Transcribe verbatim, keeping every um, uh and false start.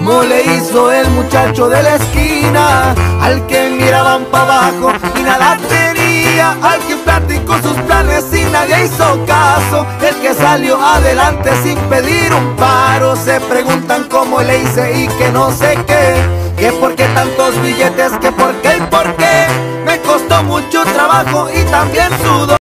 como le hizo el muchacho de la esquina, al que miraban para abajo y nada tenía, al que platicó sus planes y nadie hizo caso, el que salió adelante sin pedir un paro. Se preguntan cómo le hice y que no sé qué, que por qué tantos billetes, que por qué y por qué. Me costó mucho trabajo y también sudor.